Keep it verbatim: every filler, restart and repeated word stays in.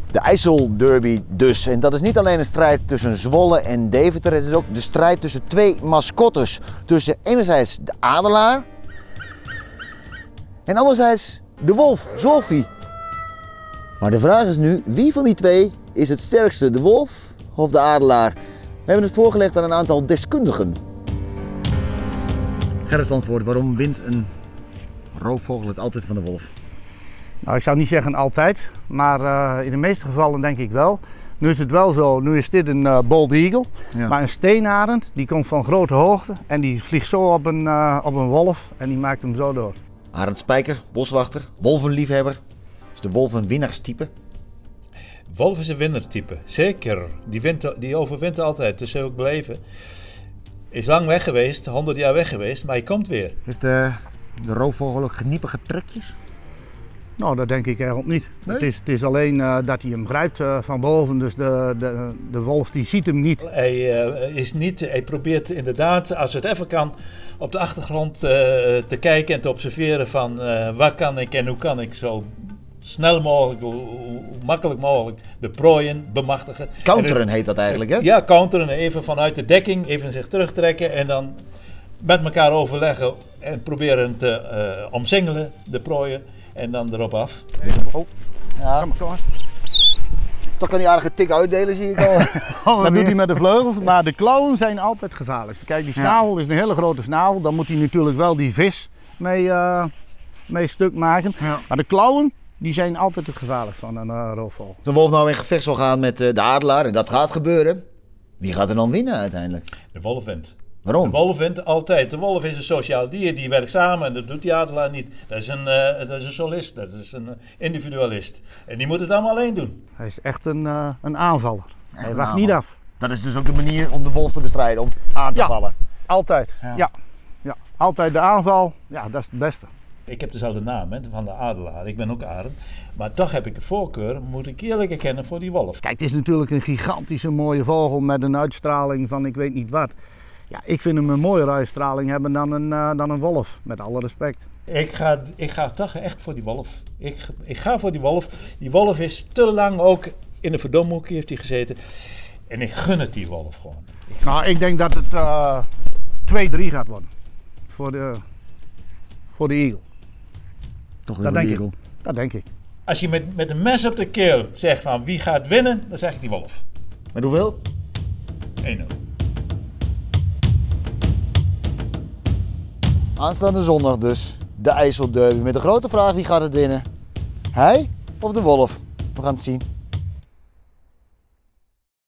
De IJsselderby dus. En dat is niet alleen een strijd tussen Zwolle en Deventer. Het is ook de strijd tussen twee mascottes. Tussen enerzijds de adelaar en anderzijds de wolf, Zolfie. Maar de vraag is nu, wie van die twee is het sterkste? De wolf of de adelaar? We hebben het voorgelegd aan een aantal deskundigen. Gerrit Zandvoort, waarom wint een roofvogel het altijd van de wolf? Nou, ik zou niet zeggen altijd, maar uh, in de meeste gevallen denk ik wel. Nu is het wel zo, nu is dit een uh, bold eagle, ja. Maar een steenarend die komt van grote hoogte en die vliegt zo op een, uh, op een wolf en die maakt hem zo door. Arend Spijker, boswachter, wolvenliefhebber. Is de wolf een winnaarstype? Wolf is een winnaartype, zeker. Die, wint, die overwint altijd, dus ook beleven. Is lang weg geweest, honderd jaar weg geweest, maar hij komt weer. Heeft uh, de roofvogel ook geniepige trekjes? Nou, dat denk ik eigenlijk niet. Nee? Het, is, het is alleen uh, dat hij hem grijpt uh, van boven, dus de, de, de wolf die ziet hem niet. Hij, uh, is niet. hij probeert inderdaad, als het even kan, op de achtergrond uh, te kijken en te observeren van uh, waar kan ik en hoe kan ik zo snel mogelijk, hoe, hoe makkelijk mogelijk de prooien bemachtigen. Counteren heet dat eigenlijk, hè? Ja, counteren. Even vanuit de dekking, even zich terugtrekken en dan met elkaar overleggen en proberen te uh, omsingelen, de prooien. En dan erop af. Oh. Ja. Kom maar, kom maar. Toch kan hij aardige tik uitdelen, zie ik al. Dat doet hij met de vleugels, maar de klauwen zijn altijd gevaarlijk. Kijk, die snavel ja. is een hele grote snavel. Dan moet hij natuurlijk wel die vis mee, uh, mee stuk maken. Ja. Maar de klauwen, die zijn altijd het gevaarlijk van een uh, roofvogel. Als de wolf nou in gevecht zal gaan met uh, de adelaar, en dat gaat gebeuren, wie gaat er dan winnen uiteindelijk? De wolf wint. Waarom? De wolf wint altijd. De wolf is een sociaal dier, die werkt samen en dat doet die adelaar niet. Dat is een, uh, dat is een solist, dat is een uh, individualist. En die moet het allemaal alleen doen. Hij is echt een, uh, een aanvaller. Echt Hij een wacht aanval. niet af. Dat is dus ook de manier om de wolf te bestrijden, om aan te ja, vallen. Altijd. Ja. Ja. Ja. Altijd de aanval, ja, dat is het beste. Ik heb dezelfde naam hè, van de adelaar, ik ben ook Arend. Maar toch heb ik de voorkeur, moet ik eerlijk erkennen, voor die wolf. Kijk, het is natuurlijk een gigantische mooie vogel met een uitstraling van ik weet niet wat. Ja, ik vind hem een mooiere uitstraling hebben dan een, uh, dan een wolf, met alle respect. Ik ga, ik ga toch echt voor die wolf. Ik, ik ga voor die wolf. Die wolf is te lang ook in een verdomhoekje heeft hij gezeten. En ik gun het die wolf gewoon. Ik nou, ik denk dat het uh, twee drie gaat worden. Voor de, voor de eagle. Toch weer dat de denk eagle. ik. Dat denk ik. Als je met, met een mes op de keel zegt van wie gaat winnen, dan zeg ik die wolf. Met hoeveel? één nul. Aanstaande zondag dus, de IJsselderby. Met de grote vraag, wie gaat het winnen? Hij of de wolf? We gaan het zien.